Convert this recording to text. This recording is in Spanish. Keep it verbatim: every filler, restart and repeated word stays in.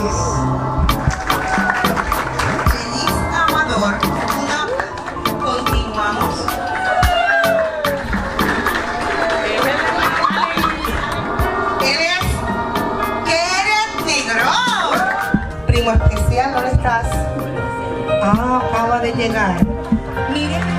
Denis Amador. Continuamos. Él es Kenneth Negrón. Primo especial, ¿dónde estás? Ah, acaba de llegar. Miren